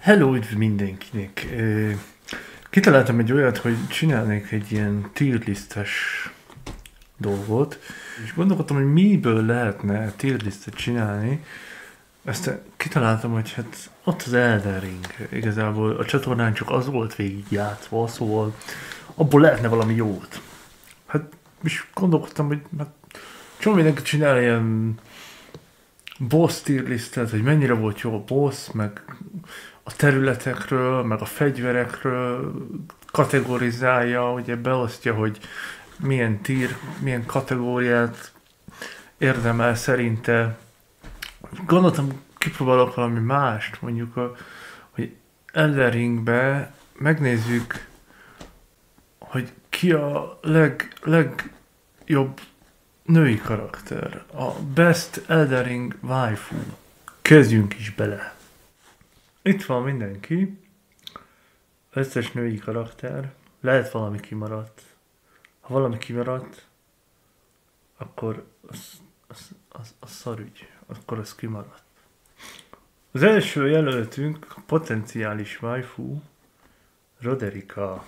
Hello, üdv mindenkinek! Kitaláltam egy olyat, hogy csinálnék egy ilyen tierlistes dolgot, és gondolkodtam, hogy miből lehetne tierlistet csinálni. Aztán kitaláltam, hogy hát ott az Elden Ring. Igazából a csatornán csak az volt végigjátszva, szóval abból lehetne valami jót. Hát, és gondolkodtam, hogy hát, csomó mindenki csinál ilyen boss tierlistet, hogy mennyire volt jó a boss, meg a területekről, meg a fegyverekről kategorizálja, ugye beosztja, hogy milyen tier, milyen kategóriát érdemel szerinte. Gondoltam, kipróbálok valami mást, mondjuk, hogy Elden Ringbe megnézzük, hogy ki a legjobb női karakter. A Best Elden Ring Waifu. Kezdjünk is bele. Itt van mindenki. Összes női karakter. Lehet valami kimaradt. Ha valami kimaradt, akkor az szarügy. Akkor az kimaradt. Az első jelöltünk, potenciális waifu, Roderika.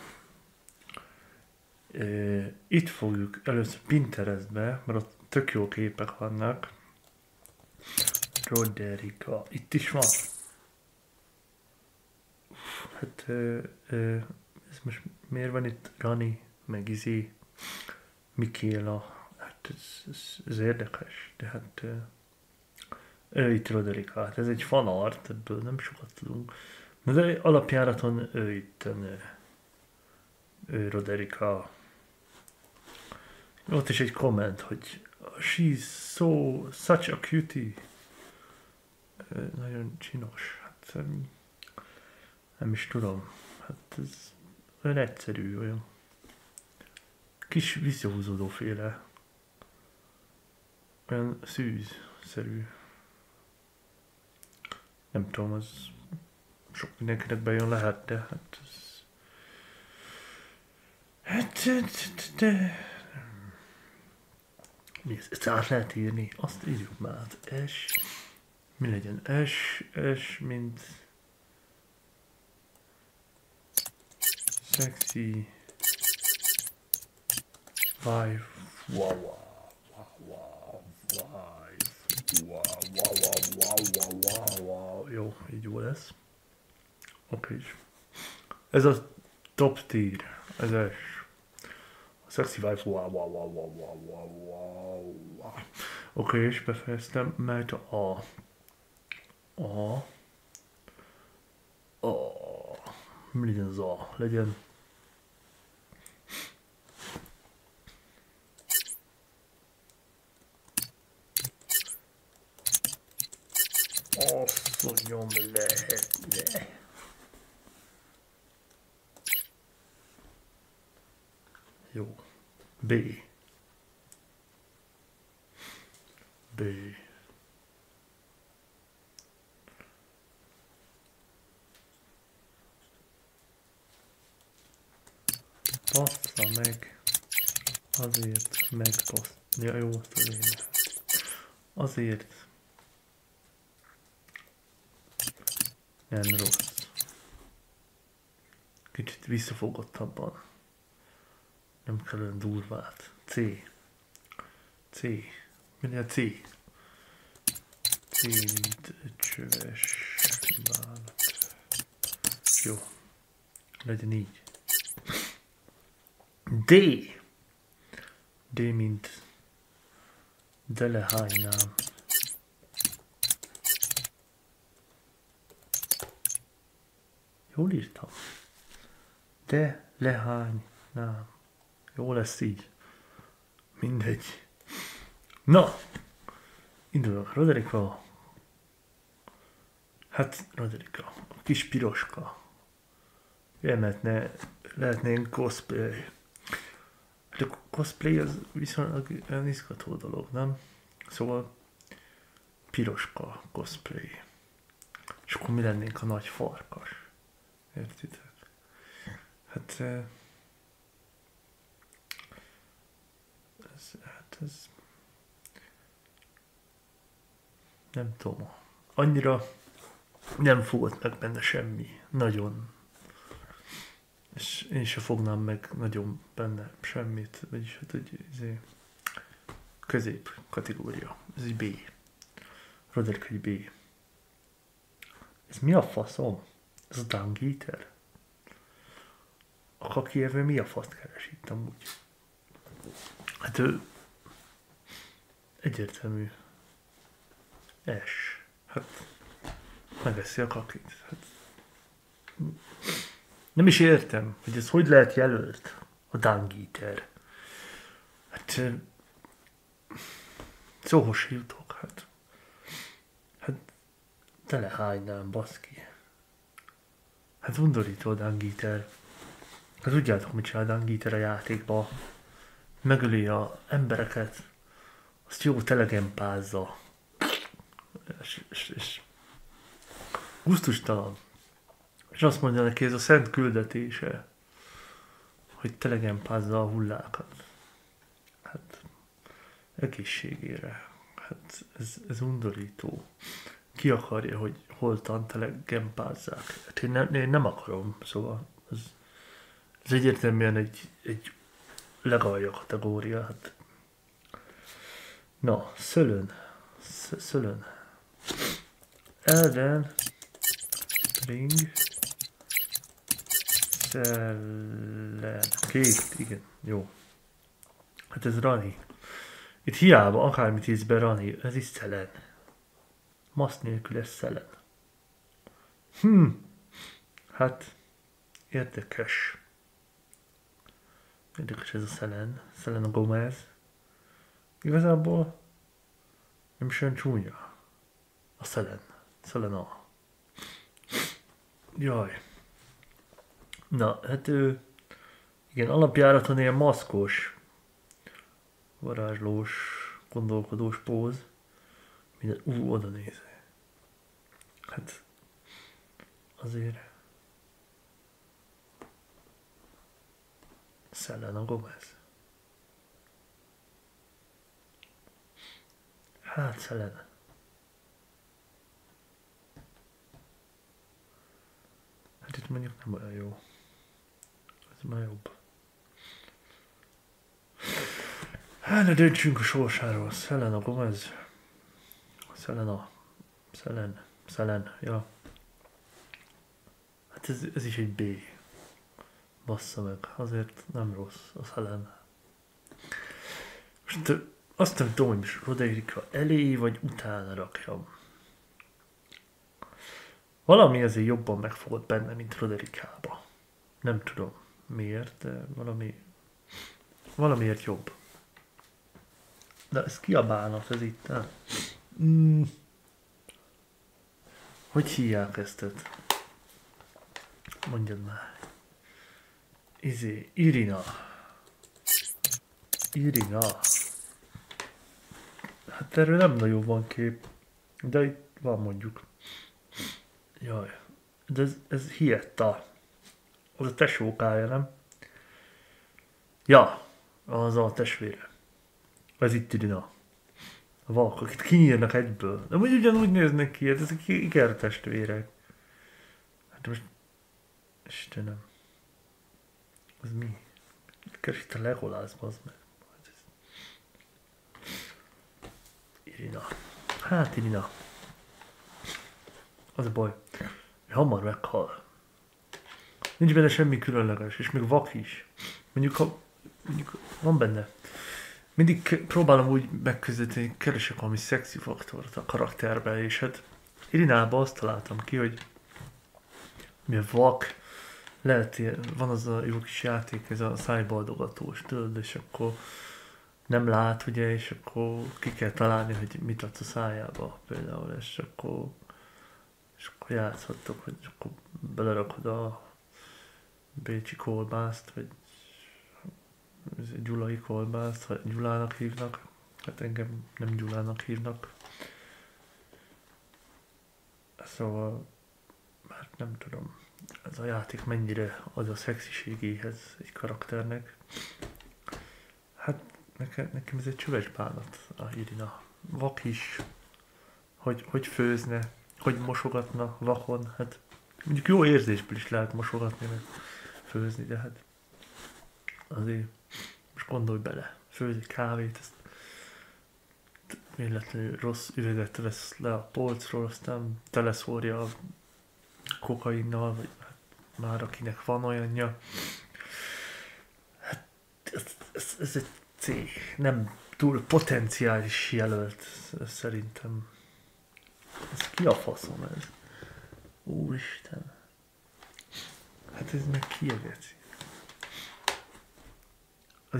Itt fogjuk először Pinterestbe, mert ott tök jó képek vannak. Roderika. Itt is van. Hát ez most miért van itt Rani, meg Mikéla, hát ez érdekes, de hát itt Roderika, hát ez egy fanart, ebből nem sokat tudunk, de alapjáraton itt Roderika. Ott is egy komment, hogy she's such a cutie. Nagyon csinos, hát nem is tudom, hát ez olyan egyszerű, olyan kis visszahúzódó féle, olyan szűzszerű. Nem tudom, az sok mindenkinek bejön lehet, de hát ez... Mi ez? Ezt át lehet írni? Azt írjuk már át. Mi legyen? S, mint... Sexy... Wife... Jó, így jó lesz. Oké. Ez a top tier. Ez a sexy wife. Oké, és befejeztem, mert a mi legyen az a? Legyen asszonyom lehetne. Jó. B. Bassza meg. Azért megbasz. Ja, jó, azért nem rossz. Kicsit visszafogottabban. Nem kell olyan durvát. C. Mi a C? C, mint csöves bánat. Jó. Legyen így. D, mint delehánynám. Jól írtam. Delehánynám. Jó lesz így. Mindegy. Na! Indulok. Roderika. Hát, Roderika. A kis piroska. Lehetne ilyen cosplay. Hát a cosplay az viszonylag olyan izgató dolog, nem? Szóval piroska cosplay. És akkor mi lennénk a nagy farkas? Értitek? Hát ez nem tudom. Annyira nem fogott meg benne semmi. Nagyon. És én se fognám meg nagyon benne semmit. Vagyis hát egy közép kategória. Ez egy B. Roderick egy B. Ez mi a faszom? Ez a Dung Eater? A kakierve mi a faszt keres itt amúgy? Hát ő egyértelmű S. Hát megeszi a kakit. Hát, nem is értem, hogy ez hogy lehet jelölt a Dung Eater. Hát szóhoz se jutok, hát telehánynám, baszki. Hát undorító a Dung Eater. Hát tudjátok, mit csinál a Dung Eater a játékba. Megöli a embereket, azt jó telegempázza. És gusztustalan. És azt mondja neki, ez a szent küldetése, hogy telegempázza a hullákat. Hát egészségére. Hát ez undorító. Ki akarja, hogy holtan telegempázzák? Hát én nem akarom, szóval ez egyértelműen egy legalja kategória. Hát. Na, Szölön. Elden Ring Szellen. Két, igen, jó. Hát ez Rani. Itt hiába akármit íz be Rani, ez is Szellen. Masz nélkül ez Szellen. Hát érdekes. Érdekes ez a Selena Gomez. Igazából nem is olyan csúnya. A Selena. Jaj. Na, hát ő igen, alapjáraton ilyen maszkos, varázslós, gondolkodós póz. Minden, oda néz. Hát azért Selena Gomez. Hát Selena. Hát itt mondjuk nem olyan jó. Ez már jobb. Hát ne döntsünk a sorsáról. Selena Gomez. Szellen, ja. Hát ez is egy B. Bassza meg, azért nem rossz a Szellen. Most azt nem tudom, hogy most Rodericka elé vagy utána rakjam. Valami azért jobban megfogott benne, mint Roderickába. Nem tudom miért, de valamiért jobb. De ez ki a bánat, ez itt? Hogy hívják ezt? Mondjad már. Irina. Hát erről nem nagyon van kép. De itt van mondjuk. Jaj. De ez Hietta. Az a tesókája, nem? Ja. Az a testvére. Ez itt Irina. A valak, akit kinyírnak egyből. De úgy ugyanúgy néznek ki, hát ezek ikertestvérek. Hát most... Istenem. Ez mi? Keres itt a Legolászba, az meg. Irina. Hát Irina. Az a baj. Hamar meghal. Nincs benne semmi különleges, és még vak is. Mondjuk van benne. Mindig próbálom úgy megközelíteni, keresek valami szexi faktort a karakterbe, és hát Irinában azt találtam ki, hogy mivel vak, lehet, van az a jó kis játék, ez a szájbaldogatós, tudod, és akkor nem lát, ugye, és akkor ki kell találni, hogy mit adsz a szájába például, és akkor játszhattok, hogy akkor belerakod a bécsi kolbászt, vagy gyulai kolbászt, ha Gyulának hívnak, hát engem nem Gyulának hívnak. Szóval, hát nem tudom, ez a játék mennyire ad a szexiségéhez egy karakternek. Hát nekem ez egy csöves bánat, a Irina. Vak is, hogy főzne, hogy mosogatna vakon. Hát mondjuk jó érzésből is lehet mosogatni, meg főzni, de hát azért most gondolj bele, főz egy kávét, ezt véletlenül rossz üveget vesz le a polcról, aztán teleszórja a kokainnal, vagy hát már akinek van olyanja. Hát ez egy cég, nem túl potenciális jelölt, szerintem. Ez ki a faszom ez? Úristen. Hát ez meg ki a geci? Az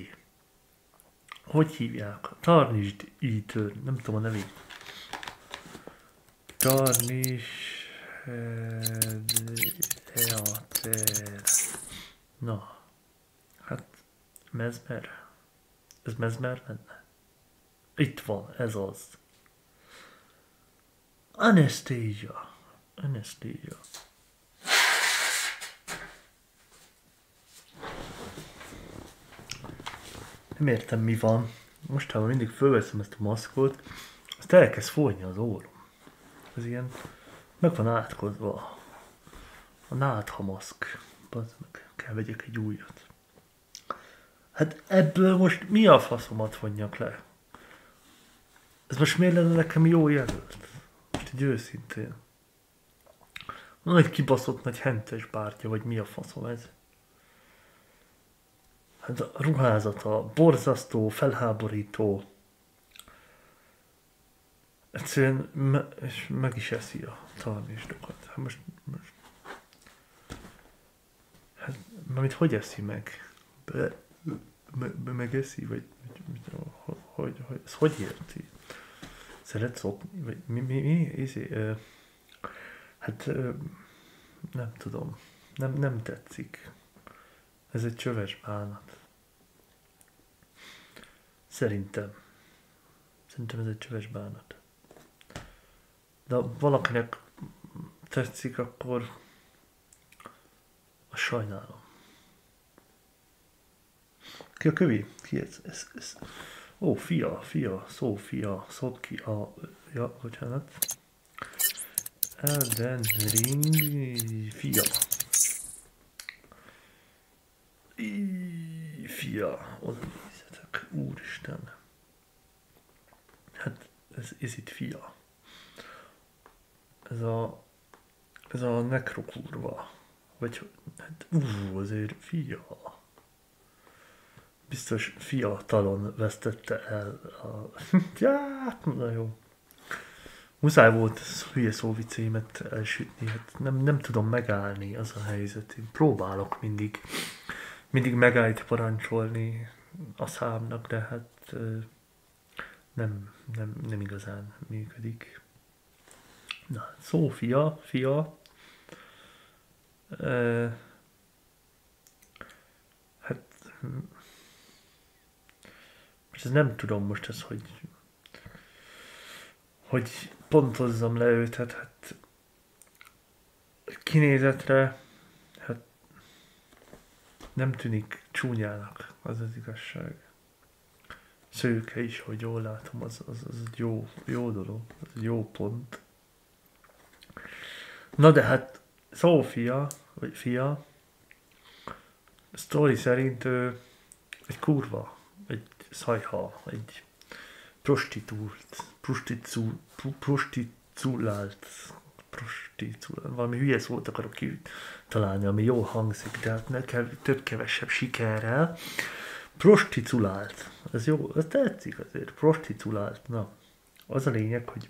hogy hívják? Tarnisd ítő, nem tudom a nevét. Na, hát mezmer. Ez mezmer lenne? Itt van, ez az. Anesthesia. Nem értem mi van. Mostában mindig fölveszem ezt a maszkot, azt elkezd folyni az órom. Ez ilyen, meg van átkozva a náthamaszk. Bazd meg, kell vegyek egy újat. Hát ebből most mi a faszomat vonjak le? Ez most miért lenne nekem jó jelölt? Most egy őszintén. Nagy kibaszott nagy hentes bártya, vagy mi a faszom ez? Hát a ruházata borzasztó, felháborító. Egyszerűen és meg is eszi a tarnisdokat. Hát most hát, mert hogy eszi meg? Megeszi? Vagy ez hogy érti? Szeret szopni? Vagy mi? Hát nem tudom. Nem tetszik. Ez egy csöves bánat. Szerintem ez egy csöves bánat. De ha valakinek tetszik, akkor a sajnálom. Ki a kövi? Ki ez? Ó, Szófia, Szotki, ja, bocsánat. Elden Ring, fia. Fia, oda nézzetek, úristen. Hát, ez itt fia. Ez a nekrokurva. Vagy, hát, azért fia. Biztos fiatalon vesztette el a... Ja, na jó. Muszáj volt hülye szóvicémet elsütni, hát nem tudom megállni, az a helyzet. Én próbálok mindig megállt parancsolni a számnak, de hát nem igazán működik. Na, Szófia, fia. Hát most ez nem tudom most ez, hogy pontozzam le őt, hát kinézetre hát nem tűnik csúnyának, az az igazság. Szőke is, hogy jól látom, az egy jó dolog, az egy jó pont. Na de hát Szófia, vagy fia, a sztori szerint ő egy kurva, egy szajha, egy prostitulált, valami hülye szót akarok találni, ami jól hangzik, de hát nekem több-kevesebb sikerrel. Prostitulált. Ez jó, ez tetszik azért, prostitulált. Na, az a lényeg, hogy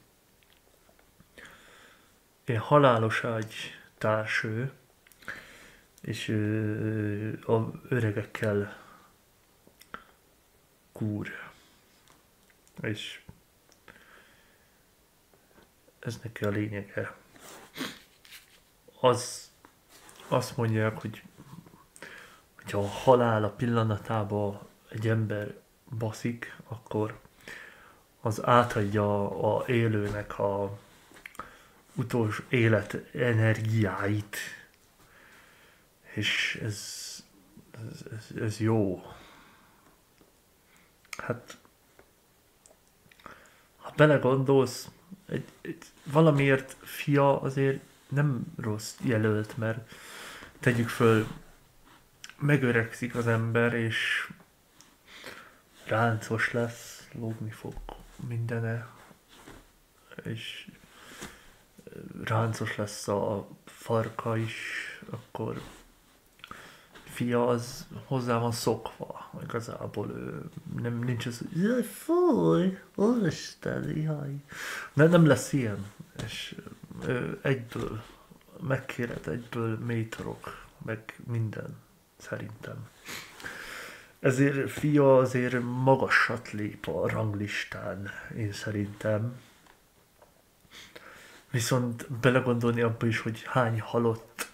ilyen halálos ágy társő, és a öregekkel kúr. És ez neki a lényege. Azt mondják, hogy ha a halála pillanatában egy ember baszik, akkor az átadja a élőnek a utolsó élet energiáit. És ez jó. Hát, ha belegondolsz, Valamiért fia azért nem rossz jelölt, mert tegyük föl, megöregszik az ember, és ráncos lesz, lógni fog mindene, és ráncos lesz a farka is, akkor fia az hozzá van szokva, igazából nincs az, hogy jaj, fúj, úristen, jaj. Nem lesz ilyen, és egyből megkéred, egyből mélytorok, meg minden, szerintem. Ezért fia azért magasat lép a ranglistán, én szerintem. Viszont belegondolni abba is, hogy hány halott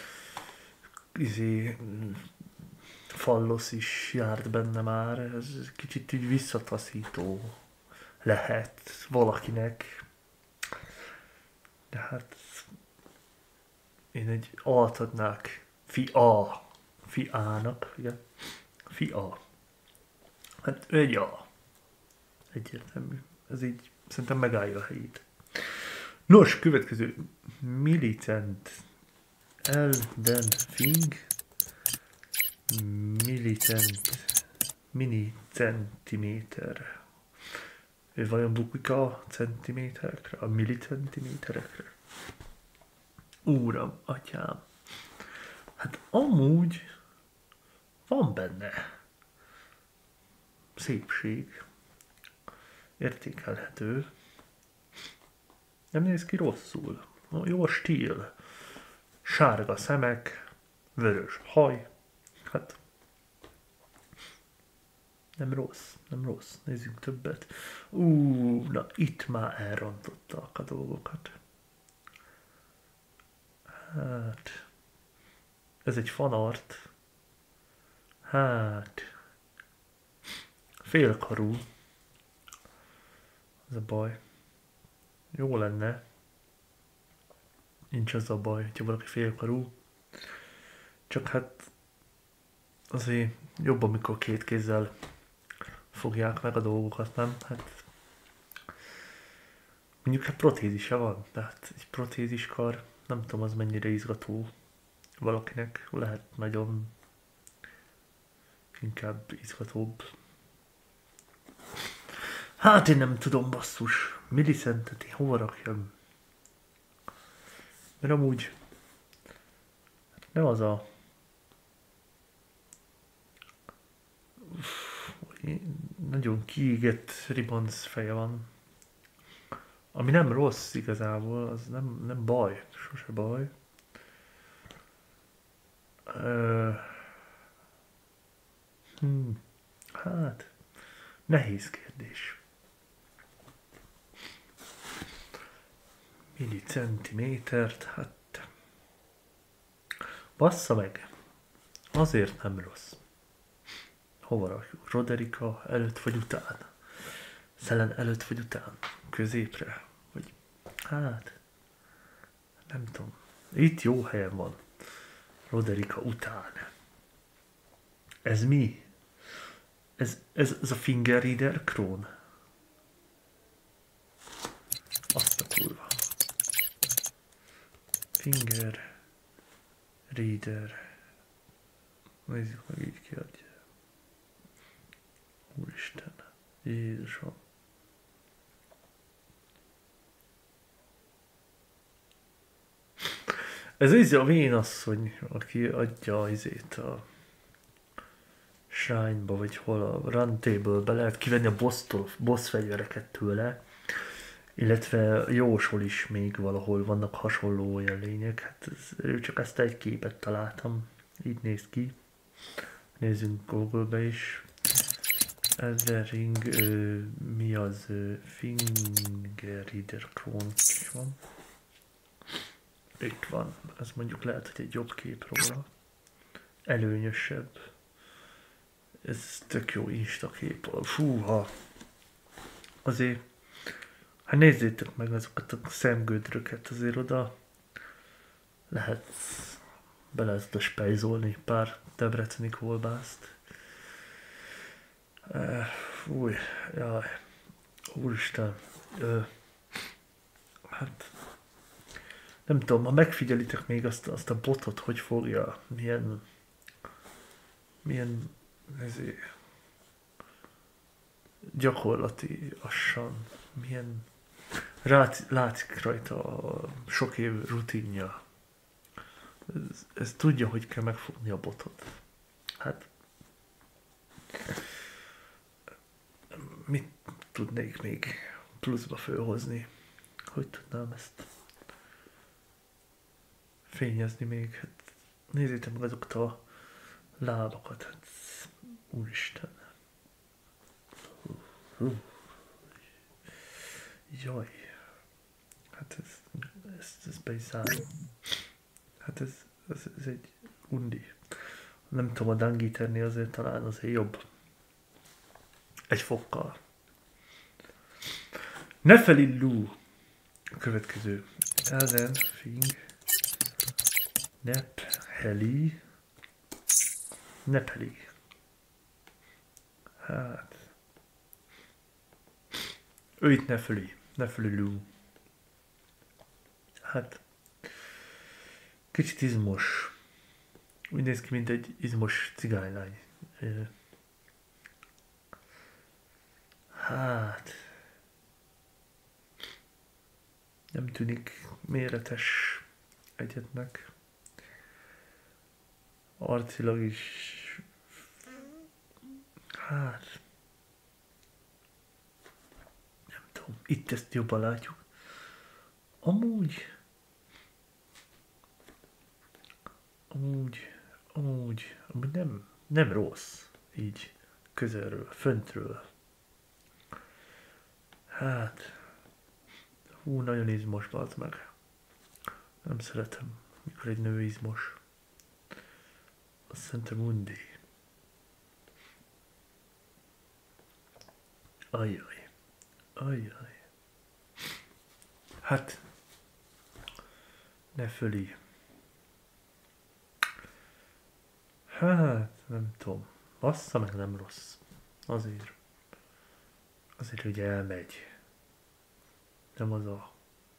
fallosz is járt benne már, ez kicsit így visszataszító lehet valakinek. De hát én egy A-t adnák fiának, igen. Fia. Hát ő egy A. Egyértelmű. Ez így szerintem megállja a helyét. Nos, következő. Militant Elden Militant mini centiméter. Ő vajon bukik a centiméterekre? A millicentiméterekre? Úram, atyám. Hát amúgy van benne szépség. Értékelhető. Nem néz ki rosszul. Jó a stíl. Sárga szemek, vörös haj. Hát nem rossz, nem rossz. Nézzünk többet. Na itt már elrontottak a dolgokat. Hát ez egy fanart. Hát félkarú. Ez a baj. Jó lenne. Nincs az a baj, hogyha valaki félkarú. Csak hát azért jobb, amikor két kézzel fogják meg a dolgokat, nem? Hát mondjuk hát protézise van, tehát egy protéziskar, nem tudom az mennyire izgató valakinek, lehet nagyon inkább izgatóbb. Hát én nem tudom, basszus, millicentet én hova rakjam? Mert amúgy nem az a nagyon kiégett ribanc feje van. Ami nem rossz igazából, az nem baj, sose baj. Hát, nehéz kérdés. Millicentimétert, hát bassza meg, azért nem rossz. Hova rakjuk? Roderika előtt vagy után? Szelen előtt vagy után? Középre? Vagy hát, nem tudom. Itt jó helyen van. Roderika után. Ez mi? Ez a Finger Reader Krón? Azt a kurva. Finger Reader. Nézzük meg, így kiadja. Úristen. Jézusom. Ez a vénasszony, aki adja a Shrine-ba, vagy hol a Run Table-be lehet kivenni a boss fegyvereket tőle, illetve jósol is még valahol vannak hasonló olyan lények. Hát csak ezt egy képet találtam, így néz ki. Nézzünk Google-be is. Ethering, mi az Finger Reader Krón is van. Itt van, ez mondjuk lehet, hogy egy jobb kép róla. Előnyösebb. Ez tök jó Insta kép. Fúha! Azért, hát nézzétek meg azokat a szemgödröket, azért oda lehet bele ezt spejzolni pár debreceni kolbászt. Fúj, jaj, úristen. Hát nem tudom, ha megfigyelitek még azt a botot, hogy fogja, milyen ezért gyakorlatiasan, milyen látszik rajta a sok év rutinja. Ez tudja, hogy kell megfogni a botot. Hát mit tudnék még pluszba fölhozni? Hogy tudnám ezt fényezni még? Hát nézzétek meg azokat a lábakat. Hát, úristen. Jaj. Hát ez be is zárom. Hát ez egy undi. Nem tudom, a Dangiternél azért talán azért jobb. Egy fokkal. Nefelillu. A következő. Elden, Fing. Nepheli. Nepheli. Hát. Ő itt Nefeli. Nefelillu. Hát. Kicsit izmos. Úgy néz ki, mint egy izmos cigánylány. Hát... Nem tűnik méretes egyetnek. Arcilag is... Hát... Nem tudom, itt ezt jobban látjuk. Amúgy nem rossz, így közelről, föntről. Hát, nagyon izmos, bazd meg. Nem szeretem, mikor egy nő izmos. Azt szerintem undi. Ajjaj. Hát, ne föli. Hát, nem tudom. Bassza meg nem rossz. Azért, hogy elmegy. Nem az a...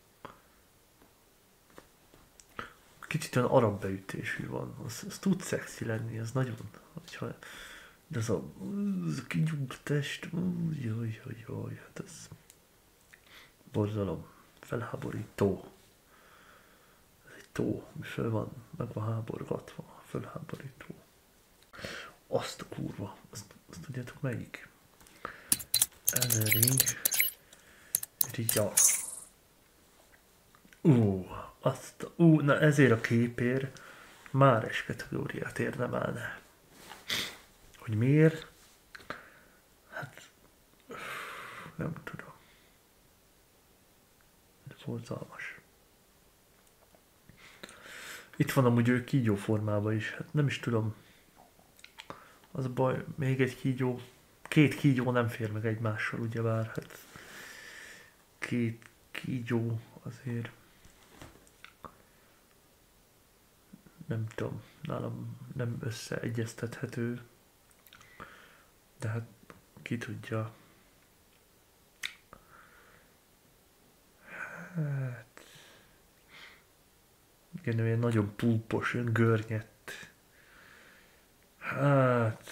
Kicsit olyan arab beütésű van. Az tud szexi lenni, az nagyon... De az a kigyúrt test... Jaj, hát ez... Borzalom. Felháborító. Ez egy tó, mi föl van, meg van háborgatva. Fölháborító. Azt a kurva. Azt tudjátok melyik? Elering. Ria. Na ezért a képért már S kategóriát érdemelne. Hogy miért? Hát... Nem tudom. De borzalmas. Itt van amúgy ő kígyó formában is. Hát nem is tudom. Az a baj, még egy kígyó. 2 kígyó nem fér meg egymással, ugyebár. Hát 2 kígyó azért. Nem tudom. Nálam nem összeegyeztethető. De hát ki tudja. Hát... Igen, olyan nagyon púpos, olyan görnyett. Hát...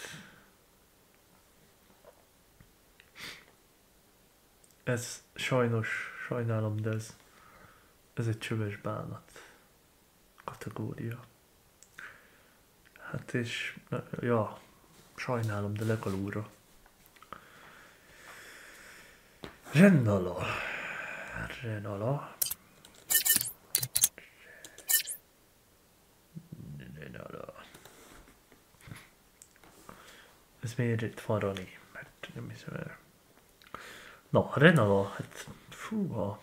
Ez sajnálom, de ez egy csöves bánat kategória. Hát és... Ja, sajnálom, de legalúra. Rennala. Ez miért itt van Rani? Mert nem hiszem el. Na, Renala, hát fúha.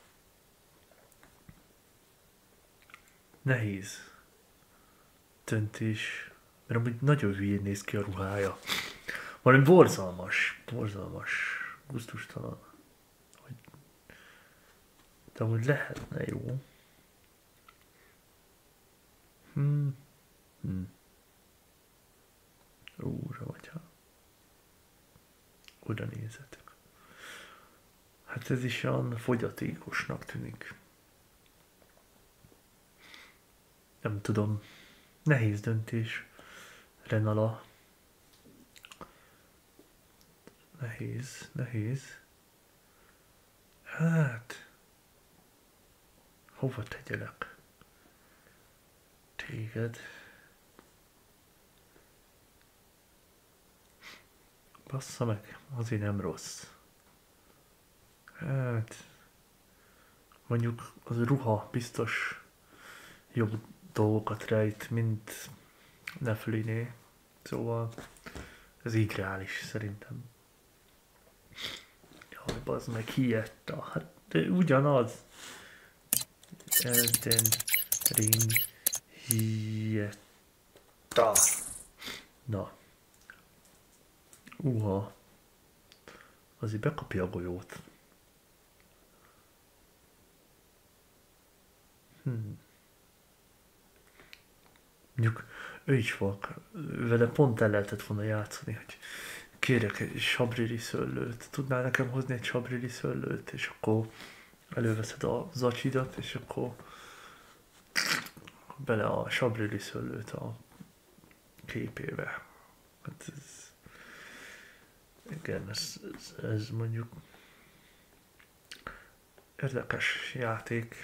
Nehéz döntés. Mert amúgy nagyon hülyén néz ki a ruhája. Valami borzalmas, gusztustalan. De amúgy lehetne jó. Úra, vagy ha oda nézzetek. Hát ez is olyan fogyatékosnak tűnik. Nem tudom. Nehéz döntés. Renala. Nehéz. Hát... Hova tegyelek? Téged. Bassza meg, azért nem rossz. Hát... Mondjuk az ruha biztos jobb dolgokat rejt, mint Nefliné. Szóval ez így reális szerintem. Jaj, bazd meg, hietta. Hát de ugyanaz. Elden Ring hietta. Na. Azért bekapja a golyót. Mondjuk ő is vak. Vele pont el lehetett volna játszani, hogy kérek egy sabrili szőlőt. Tudnál nekem hozni egy sabrili szőlőt? És akkor előveszed a zacsidat, és akkor bele a sabrili szőlőt a képébe. Hát igen, ez mondjuk érdekes játék.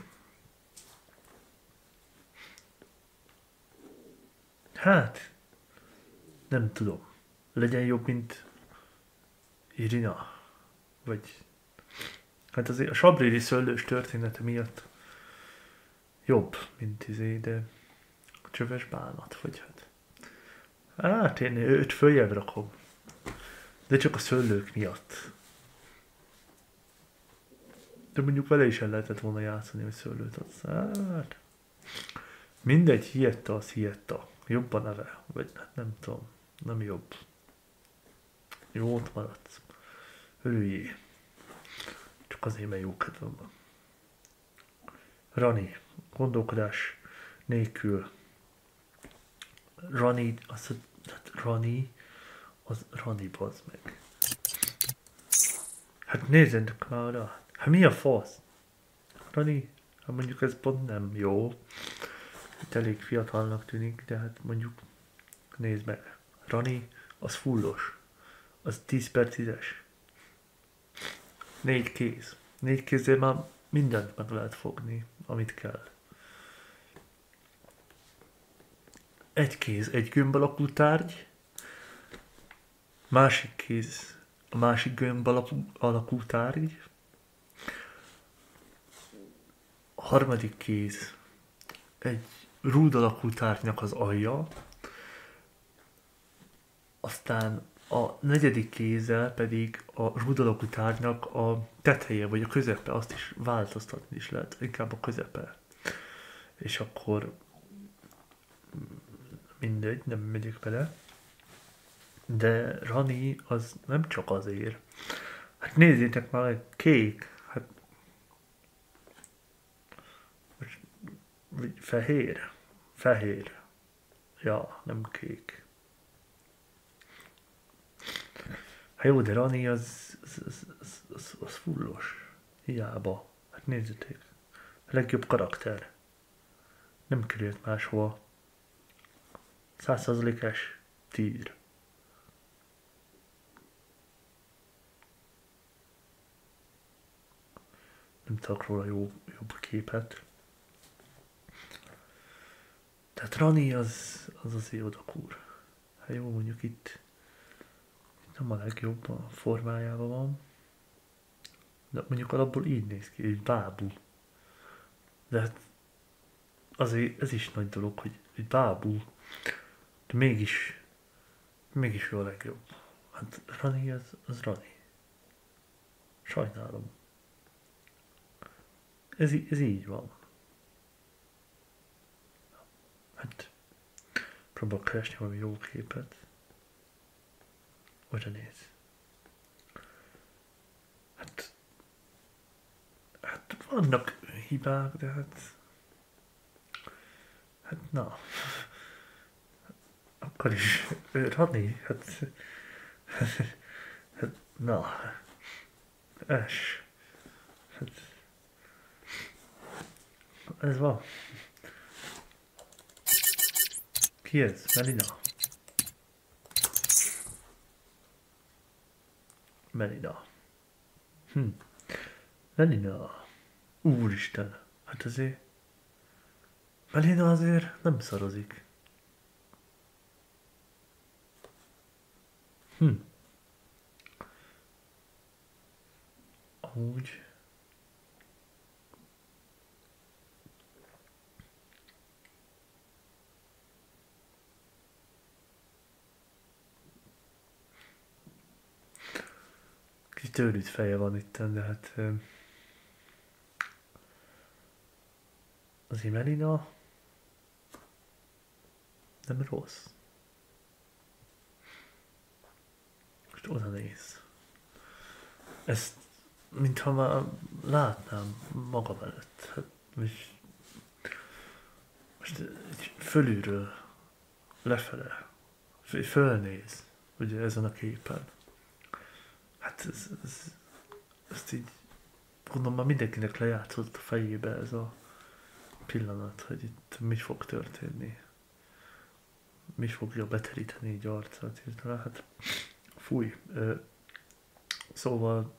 Hát, nem tudom. Legyen jobb, mint Irina. Vagy... Hát azért a sabrili szőlős története miatt jobb, mint de a csöves bánat, vagy hát. Hát én őt följebb rakom. De csak a szőlők miatt. De mondjuk vele is el lehetett volna játszani, hogy szőlőt adsz. Hát... Mindegy, hietta az hietta. Jobb a neve, vagy hát nem tudom, nem jobb. Jó, ott maradsz. Örüljé. Csak azért, mert jó kedvem van. Rani, gondolkodás nélkül. Rani, az Rani, bazd meg. Hát nézzenek már rá. Hát mi a fasz? Rani, hát mondjuk ez pont nem jó. Itt elég fiatalnak tűnik, de hát mondjuk nézd meg. Rani, az fullos. Az 10/10-es. 4 kéz. 4 kézzel már mindent meg lehet fogni, amit kell. Egy kéz, egy gömb alakú tárgy. Másik kéz, a másik gömb alakú tárgy. A harmadik kéz, egy rúd alakú tárgynak az alja. Aztán a negyedik kézzel pedig a rúd alakú tárgynak a teteje, vagy a közepe, azt is változtatni is lehet, inkább a közepe. És akkor mindegy, nem megyek bele. De Rani az nem csak azért. Hát nézzétek már, egy kék. Hát... Vagy fehér. Fehér. Ja, nem kék. Hát jó, de Rani az fullos. Hiába. Hát nézzétek. A legjobb karakter. Nem került máshova. 100%-es 10. Nem tudok róla jobb képet. Tehát Rani az azért odakúr. Hát jó, mondjuk itt nem a legjobb a formájában van. De mondjuk alapból így néz ki, egy bábú. De hát azért ez is nagy dolog, hogy egy bábú. De mégis ő a legjobb. Hát Rani az Rani. Sajnálom. Ez így van. Hát próbálok keresni valami jó képet. Oda néz. Hát vannak hibák, de hát na. Akkor is Rani, hát na. Hát, ez van. Ki ez? Melina? Melina. Melina. Úristen. Hát azért... Melina azért nem szarozik. Amúgy... Kis törült feje van itt, de hát... Az Melina... Nem rossz. Most oda néz. Ezt... Mintha már látnám magam előtt. Hát most fölülről lefele. Fölnéz. Ugye ezen a képen. Hát ezt így gondolom már mindenkinek lejátszott a fejébe ez a pillanat, hogy itt mi fog történni. Mi fogja beteríteni így arcát hirtelen. Hát fúj. Szóval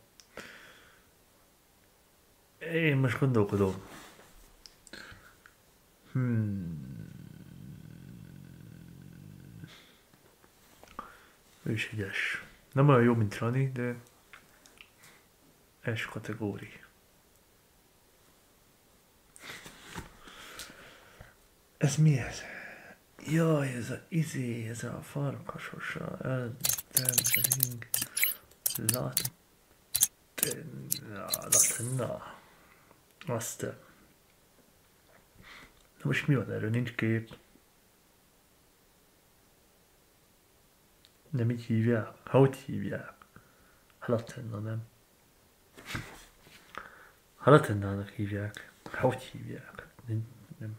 én most gondolkodom. Ő is ügyes. Nem olyan jó, mint Rani, de S kategóri. Ez mi ez? Jaj, ez a farkasos, Elden Ring, Latenna. Aztán. Na most mi van erről? Nincs kép. Nem így hívják? Hogy hívják? Latenna, nem? Latennának hívják. Hogy hívják? Nem.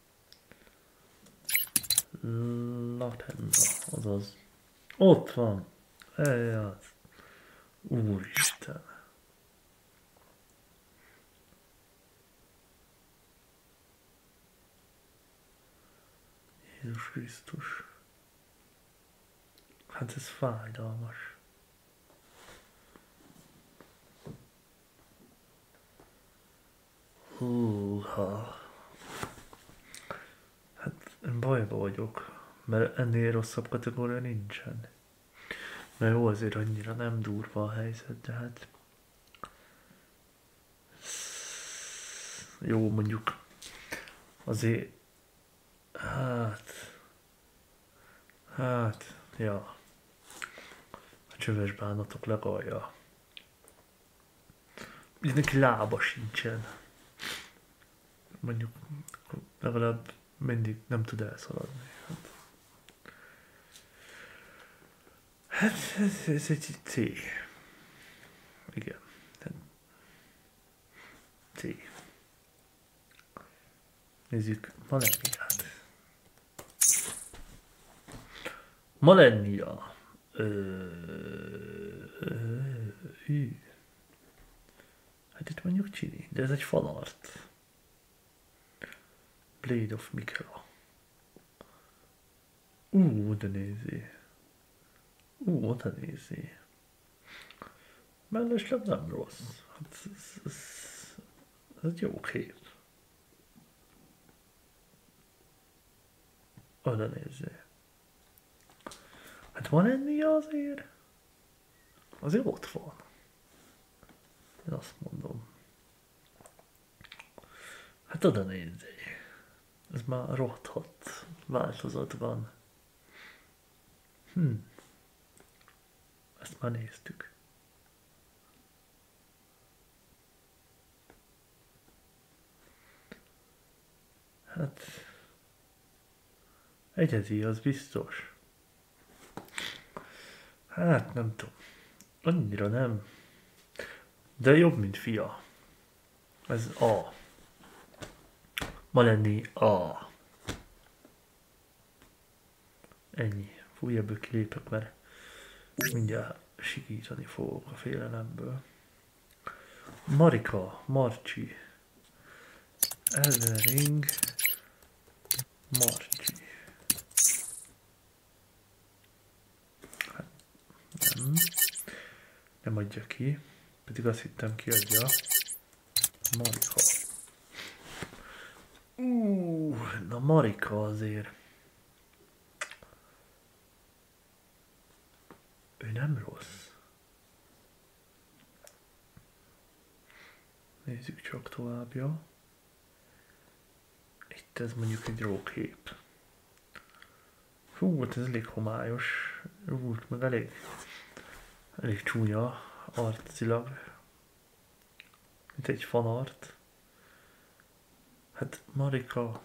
Latenna, azaz. Ott van. Eljátsz. Úristen. Jézus Krisztus. Hát ez fájdalmas. Húha. Hát én bajba vagyok, mert ennél rosszabb kategória nincsen. Na jó, azért annyira nem durva a helyzet, de hát... Jó, mondjuk... Azért... Hát... Ja... A csöves bánatok legalja. Neki lába sincsen. Mondjuk... Legalább mindig nem tud elszaladni. Hát ez egy C. Igen. C. Nézzük Maleniát. Malenia. Hát itt mondjuk Chili, de ez egy fanart. Blade of Mikela. De nézzé. Oda nézzé. Mellesleg nem rossz. Hát ez egy jó kép. Oda nézzé. Hát van ennél azért? Azért ott van. Én azt mondom. Hát oda nézzé. Ez már rothadt változatban. Ezt már néztük. Hát... Egyedi, az biztos. Hát nem tudom. Annyira nem. De jobb, mint fia. Ez A. Maleni A. Ennyi. Fúj, ebből kilépek, mert mindjárt sikítani fogok a félelemből. Marika, Marcsi. Elden Ring. Marcsi. Hát, nem. Nem adja ki. Pedig azt hittem kiadja. Marika. Na Marika azért. Ő nem rossz. Nézzük csak továbbja. Itt ez mondjuk egy rókép. Hú, ez elég homályos. Meg elég csúnya arcilag. Mint egy fanart. Hát Marika.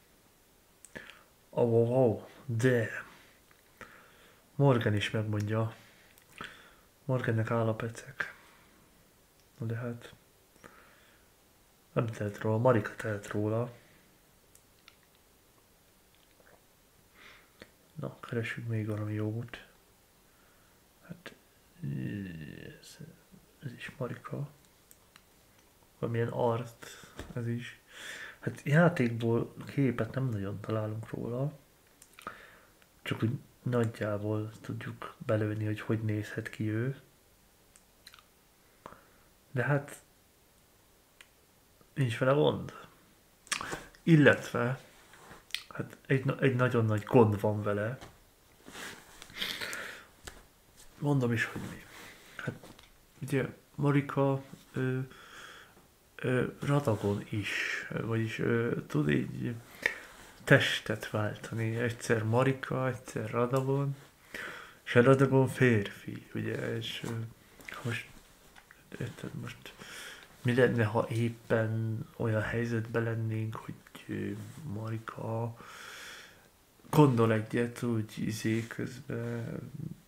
De. Morgan is megmondja. Morgannek áll a pecek. Na de hát. Nem tehet róla, Marika tehet róla. Na, keressük még valami jót. Hát, ez is Marika. Valamilyen art, ez is. Hát játékból képet nem nagyon találunk róla. Csak úgy nagyjából tudjuk belőni, hogy nézhet ki ő. De hát nincs vele gond. Illetve hát egy nagyon nagy gond van vele. Mondom is, hogy mi. Hát ugye Marika Radagon is, vagyis tud így testet váltani. Egyszer Marika, egyszer Radagon. És a Radagon férfi, ugye, és most mi lenne, ha éppen olyan helyzetben lennénk, hogy Marika gondol egyet, úgy közben,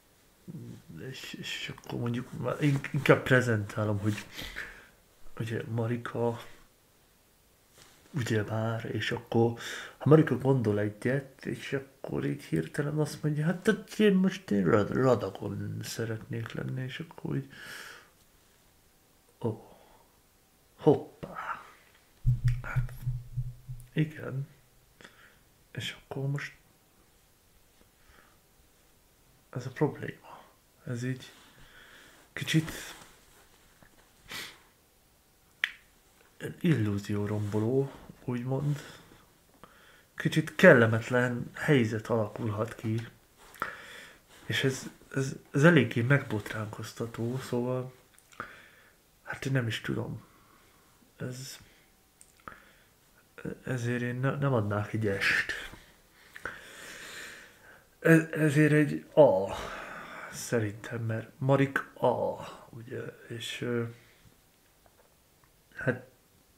és akkor mondjuk inkább prezentálom, hogy ugye Marika ugye már, és akkor ha Marika gondol egyet, és akkor így hirtelen azt mondja, hát én Radagon szeretnék lenni, és akkor úgy hoppá. Hát, igen. És akkor most ez a probléma. Ez így kicsit illúzióromboló, úgymond. Kicsit kellemetlen helyzet alakulhat ki. És ez eléggé megbotránkoztató, szóval hát én nem is tudom. Ezért én nem adnák egy est. Ezért egy A. Szerintem, mert Marik A. Ugye, és hát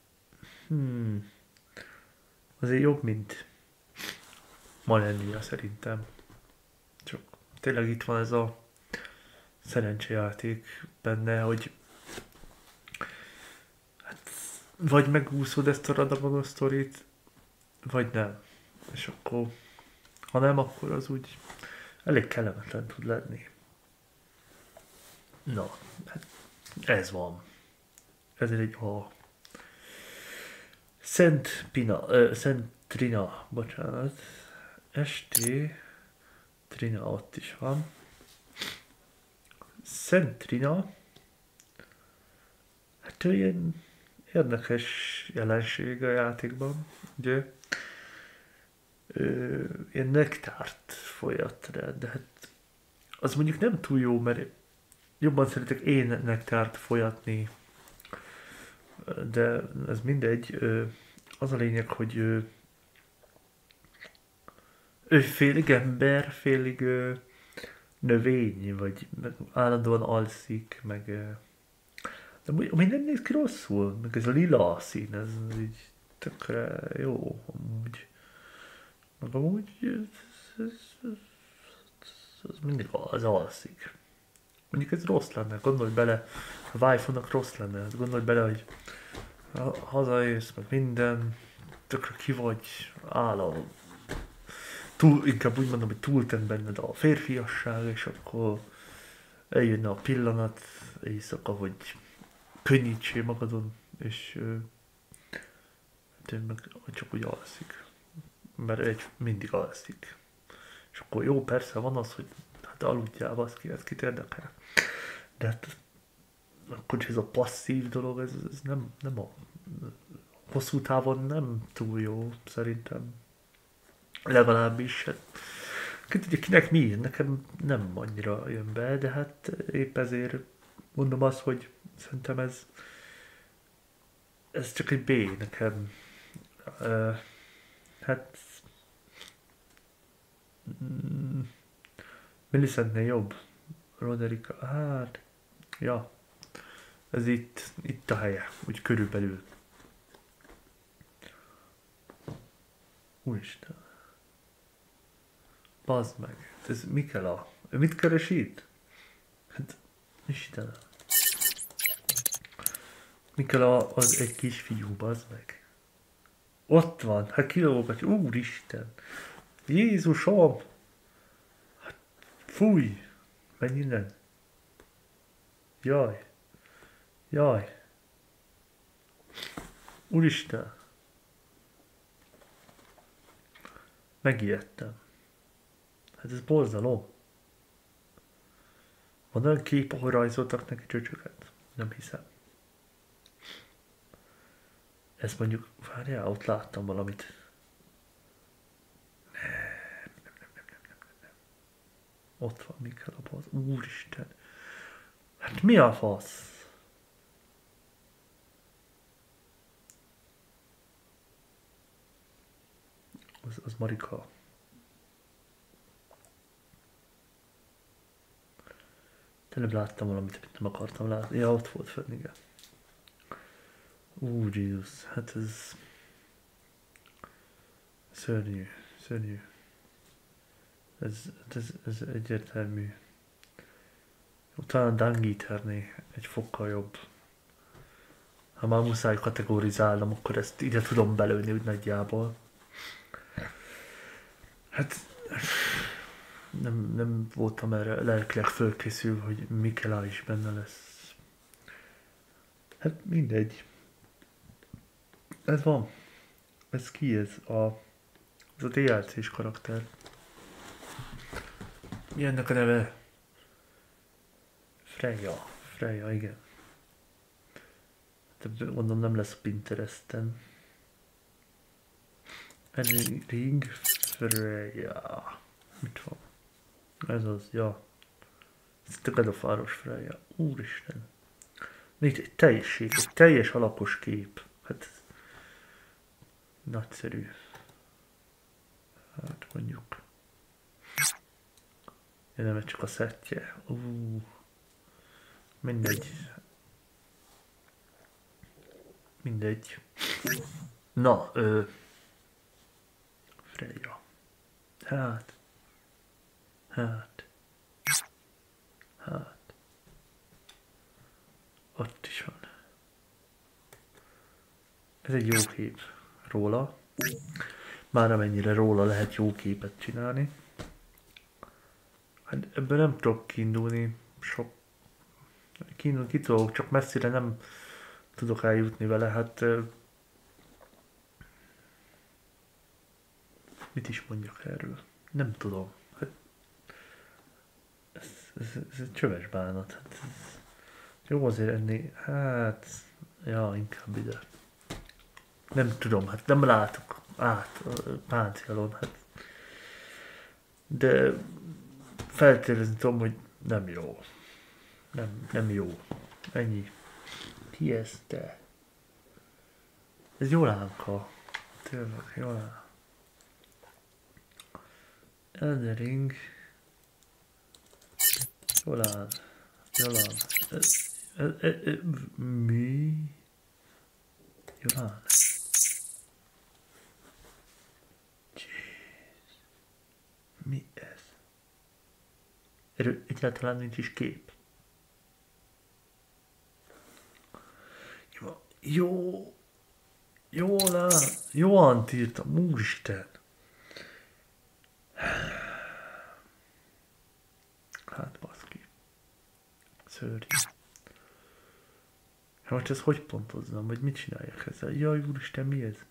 azért jobb, mint ma lennie szerintem. Csak tényleg itt van ez a szerencsejáték benne, hogy hát vagy megúszod ezt a Radagon sztorit, vagy nem. És akkor, ha nem, akkor az úgy elég kellemetlen tud lenni. Na, hát ez van. Ezért egy A. Szent Trina, bocsánat. ST Trina ott is van. Szent Trina, hát ő ilyen érdekes jelenség a játékban, ugye. Ilyen nektárt folyat rá, de hát az mondjuk nem túl jó, mert jobban szeretek én nektárt folyatni, de ez mindegy. Az a lényeg, hogy ő félig ember, félig növény, vagy állandóan alszik, meg de amúgy nem néz ki rosszul, meg ez a lila szín, ez így tökre jó, amúgy. Meg amúgy ez mindig az alszik. Mondjuk ez rossz lenne, gondolj bele, a waifu-nak rossz lenne, gondolj bele, hogy hazaérsz, meg minden, tökre ki vagy, inkább úgy mondom, hogy túltent benned a férfiasság, és akkor eljönne a pillanat éjszaka, hogy könnyítsél magadon, és meg csak úgy alszik. Mert mindig alszik. És akkor jó, persze van az, hogy hát aludjál, baszki, ez kit érdekel. De hát akkor ez a passzív dolog, ez nem a hosszú távon nem túl jó, szerintem. Legalábbis, hát kinek mi, nekem nem annyira jön be, de hát épp ezért mondom azt, hogy szerintem ez csak egy B nekem. Hát Millicentnél jobb. Roderick, hát ja, ez itt a helye, úgy körülbelül. Úristen. Bazd meg. Ez Mikela. Ő mit keres itt? Hát, Istenem. Mikela az egy kisfiú, bazd meg. Ott van, hát kilógatja. Úristen. Jézusom. Hát, fúj. Menj innen. Jaj. Jaj. Úristen. Megijedtem. Hát ez borzalom. Van olyan kép, ahol rajzoltak neki csöcsöket? Nem hiszem. Ezt mondjuk, várjál, ott láttam valamit. Nem. Ott van Mikkel a baz. Úristen. Hát mi a fasz? Az Marika. Tényleg láttam valamit, amit nem akartam látni. Ja, ott volt fönn, igen. Jézus, hát ez... Szörnyű, szörnyű. Ez egyértelmű. Utána Dangiterné egy fokkal jobb. Ha már muszáj kategorizálnom, akkor ezt ide tudom belőni úgy nagyjából. Hát... Nem voltam erre lelkileg fölkészül, hogy Mikela is benne lesz. Hát mindegy. Ez van. Ez ki ez? Ez a DLC-s karakter. Mi ennek a neve? Freya, igen. De mondom, nem lesz Pinteresten. Ring Freya. Mit van? Ez az, ja. Ez a Godofáros Freya. Úristen. Egy teljes alapos kép. Hát nagyszerű. Hát mondjuk. Ja, nem, csak a szettje. Mindegy. Na, Freya. Hát. Ott is van. Ez egy jó kép róla. Már amennyire róla lehet jó képet csinálni. Hát ebből nem tudok kiindulni. Ki tudok, csak messzire nem tudok eljutni vele. Hát... mit is mondjak erről? Nem tudom. Hát, ez egy csöves bánat. Hát jó azért ennél. Hát... ja, inkább ide. Nem tudom, hát nem látok át a páncélon. Hát. De feltételezni tudom, hogy nem jó. Nem jó. Ennyi. Ki ez te? Ez Jolánka. Tényleg, Jolán. Elden Ring. Jolán. Mi? Jolán. Mi ez? Erről egyáltalán nincs is kép. Jól írtam, úristen. Hát baszki. Szörnyű. Most ezt hogy pontozzam, vagy mit csináljak ezzel? Jaj, úristen, mi ez?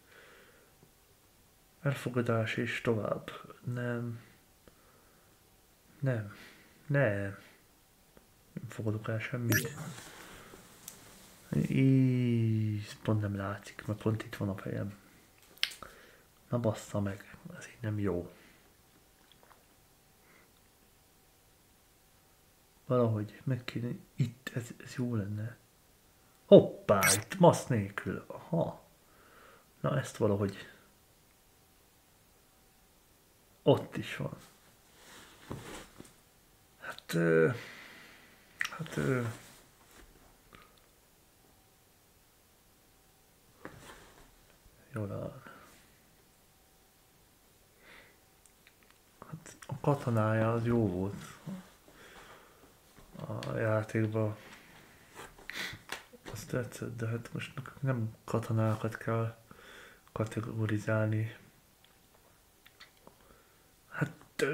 Elfogadás és tovább. Nem. Nem. Nem. Nem fogadok el semmit. Pont nem látszik, mert pont itt van a fejem. Na bassza meg, ez így nem jó. Valahogy meg kéne, itt, ez jó lenne. Hoppá, itt masz nélkül. Aha. Na ezt valahogy. Ott is van. Hát... Jól áll. Hát a katonája az jó volt. A játékban. Azt tetszett, de hát most nem katonákat kell kategorizálni. Hát...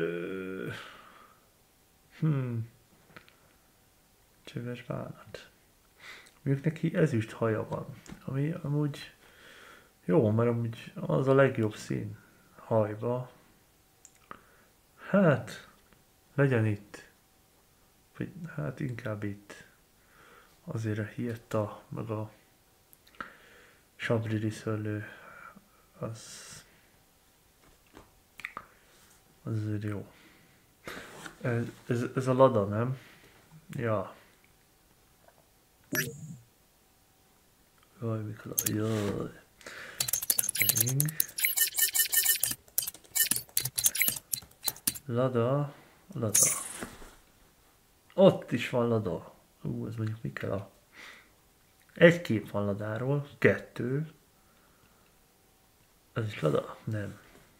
Csöves bánat. Mondjuk neki ezüst haja van, ami amúgy jó, mert amúgy az a legjobb szín hajba. Hát, legyen itt. Vagy, hát inkább itt. Azért a hietta, meg a sabriri szőlő, az azért jó. Ez a Lada, nem? Ja. Jaj, mikor... Jaj. Lada. Ott is van Lada. Ez mondjuk mi kell a... Egy kép van Ladáról, 2. Ez is Lada? Nem.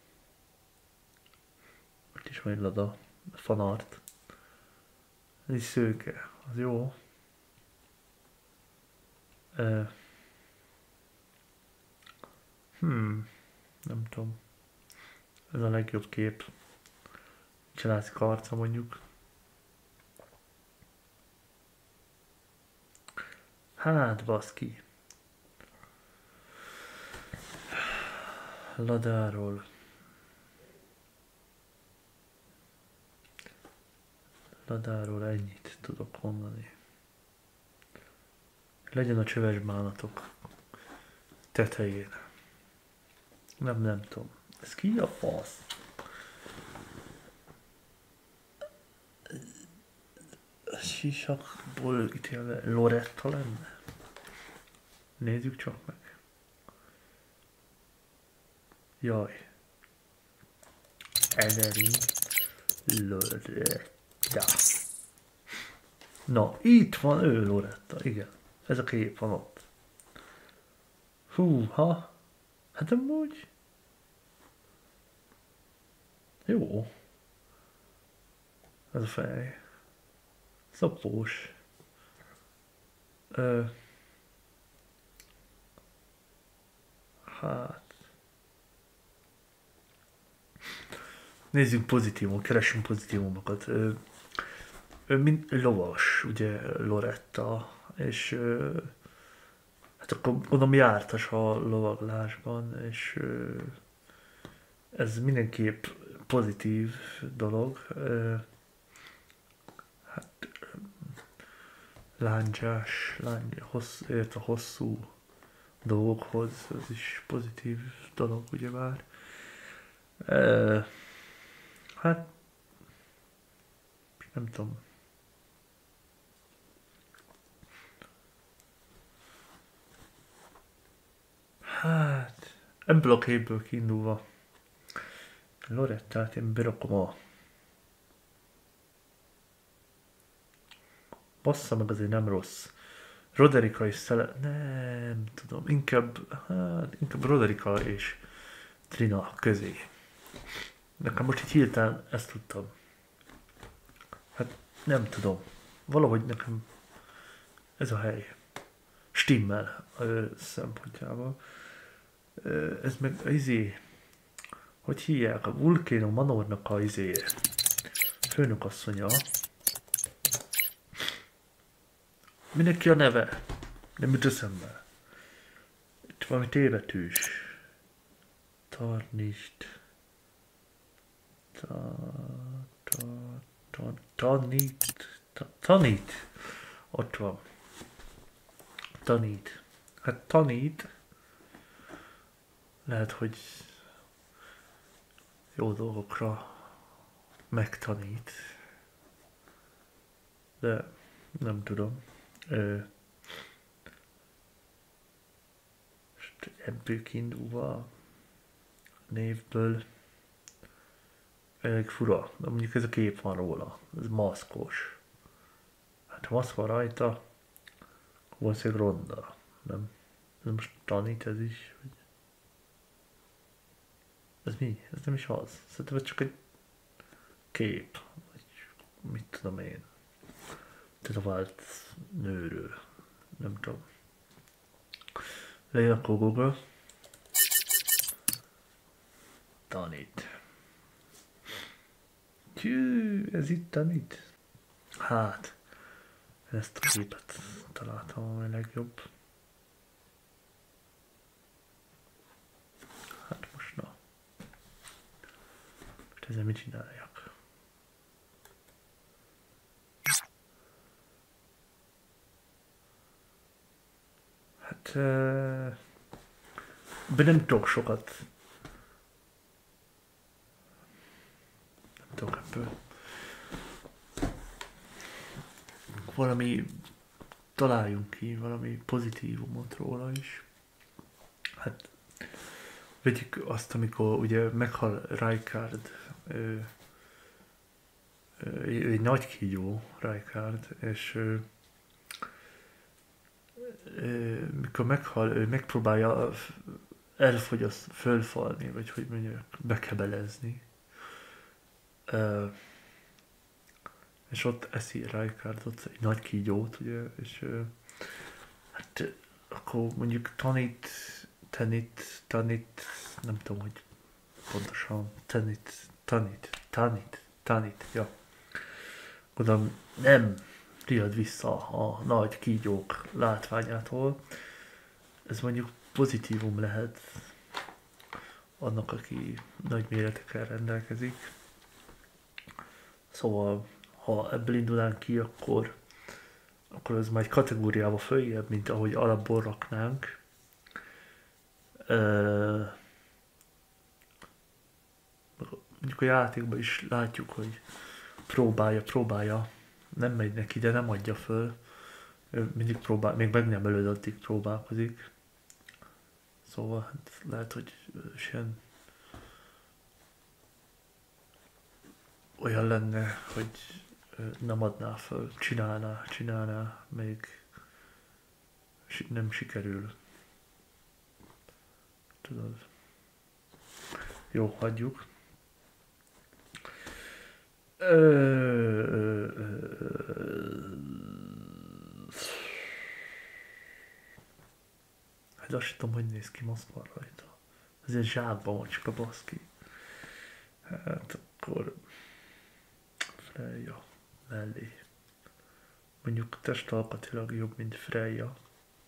Ott is van egy Lada. Fanart. Ez is szőke. Az jó. Nem tudom. Ez a legjobb kép. Családszik arca mondjuk. Hát baszki. Ladáról ennyit tudok mondani. Legyen a csöves bánatok tetején. Nem tudom. Ez ki a fasz? Sisakból ítélve Loretta lenne? Nézzük csak meg. Jaj. Emery Loretta. Na, itt van ő Loretta, igen. Ez a kép van ott. Húha. Hát amúgy... Jó. Ez a fej. Szopós. Hát... Nézzük pozitívum, keressünk pozitívumokat. Mint lovas, ugye Loretta, és hát akkor gondolom jártas a lovaglásban, és ez mindenképp pozitív dolog. Hát lándzsás, ért a hosszú dolgokhoz, ez is pozitív dolog, ugyebár. Hát nem tudom. Hát ebből a képből kiindulva Lorettát én berakom a... Bassza meg, azért nem rossz. Roderica és nem tudom, inkább Roderica és Trina közé. Nekem most így hirtelen ezt tudtam. Hát nem tudom. Valahogy nekem ez a hely stimmel a szempontjával. Ez meg hogy hívják, a Vulcano Manornak a főnökasszonya. Mindenki a neve. Nem jut eszembe. Itt valami tévetős. Tarnist. Tanít. Ott van. Tanít. Hát tanít. Lehet, hogy jó dolgokra megtanít. De nem tudom. Ebből kiindulva névből elég fura, de mondjuk ez a kép van róla, ez maszkos. Hát ha maszk van rajta, akkor valószínűleg ronda, nem? Ez most tanít ez is? Vagy... Ez mi? Ez nem is az. Szerintem ez csak egy kép, vagy mit tudom én. Tetovált nőről, nem tudom. Legyen akkor Google. Tanít. Tű, ez itt tanít. Hát, ezt a képet találtam a legjobb. Hát most na. Most ezzel mit csináljak? Hát, de nem tudok sokat. Nem tudok ebből. Valami, találjunk ki valami pozitívumot róla is. Hát, vegyük azt, amikor ugye meghal Rijkaard, egy nagy kígyó Rijkaard, és mikor meghal, ő megpróbálja fölfalni, vagy hogy mondjak, bekebelezni. És ott eszi Rijkaardot, egy nagy kígyót, ugye, és hát akkor mondjuk tanít, nem tudom, hogy pontosan, tanít, ja. Oda nem riad vissza a nagy kígyók látványától. Ez mondjuk pozitívum lehet annak, aki nagy méretekkel rendelkezik. Szóval, ha ebből indulnánk ki, akkor ez már egy kategóriába följebb, mint ahogy alapból raknánk. Mondjuk a játékban is látjuk, hogy próbálja, nem megy neki, de nem adja föl. Ő mindig próbál, még meg nem előd, addig próbálkozik. Szóval hát lehet, hogy ilyen olyan lenne, hogy nem adná föl, csinálná, még nem sikerül. Tudod. Jó, hagyjuk. Hát azt sem tudom, hogy néz ki, maszk van rajta. Ez egy zsákban macska, baszki. Hát akkor Freya mellé. Mondjuk testalkatilag jobb, mint Freya.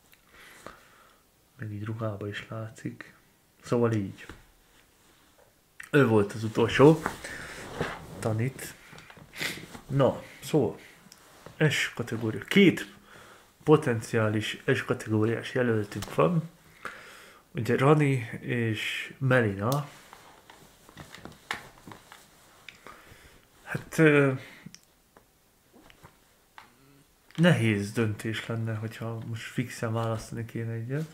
Meg így ruhába is látszik. Szóval így. Ő volt az utolsó. Tanít. Na, szóval. S kategória. 2 potenciális S kategóriás jelöltünk van. Ugye Rani és Melina. Hát nehéz döntés lenne, hogyha most fixen választani kéne egyet.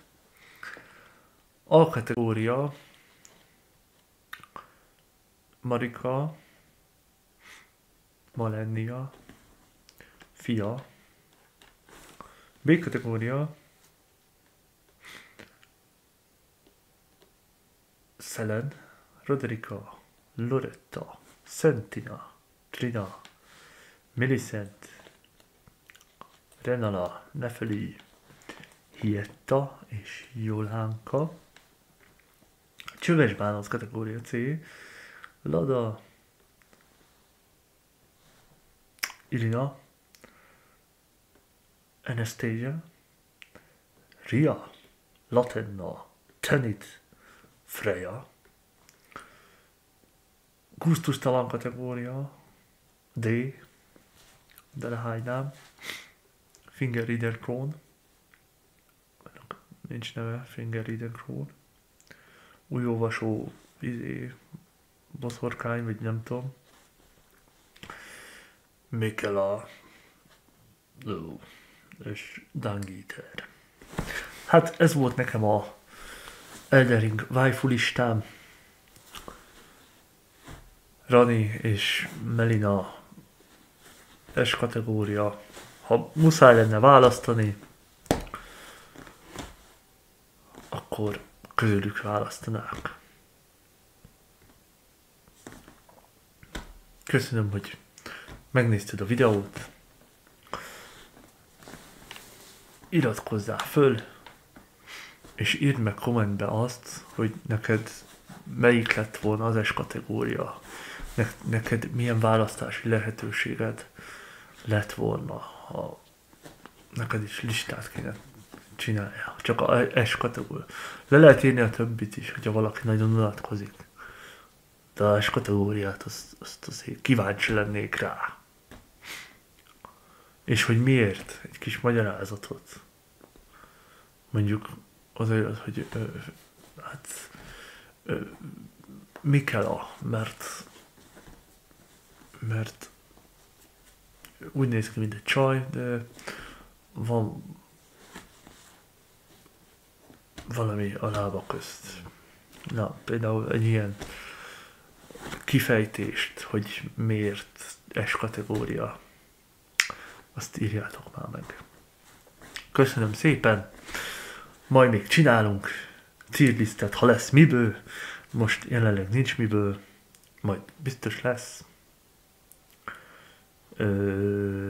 A kategória Marika, Malenia, Fia. B kategória Szelen, Roderica, Loretta, Sentina, Trina, Millicent, Renala, Nefeli, Hietta és Jolánka. Csöves bálonc kategória C. Lada, Irina, Anastasia, Ria, Latenna, Tenit, Freya. Gusztustalan kategória, D, de lehánynám. Finger Reader Crown. Nincs neve, Finger Reader Crown. Új olvasó, boszorkány, vagy nem tudom. Mikela, és Dungiter. Hát ez volt nekem a Elden Ring waifu listám. Rani és Melina S kategória. Ha muszáj lenne választani, akkor közülük választanák. Köszönöm, hogy megnézted a videót. Iratkozzál föl, és írd meg kommentbe azt, hogy neked melyik lett volna az S kategória. Neked milyen választási lehetőséged lett volna, ha neked is listát kéne csinálja. Csak a S kategória. Le lehet írni a többit is, hogyha valaki nagyon unatkozik. De a S kategóriát azt azért kíváncsi lennék rá. És hogy miért? Egy kis magyarázatot. Mondjuk azért, hogy Mikela, mert úgy néz ki, mint egy csaj, de van valami a lába közt. Na, például egy ilyen kifejtést, hogy miért S kategória, azt írjátok már meg. Köszönöm szépen, majd még csinálunk tierlistet, ha lesz miből, most jelenleg nincs miből, majd biztos lesz.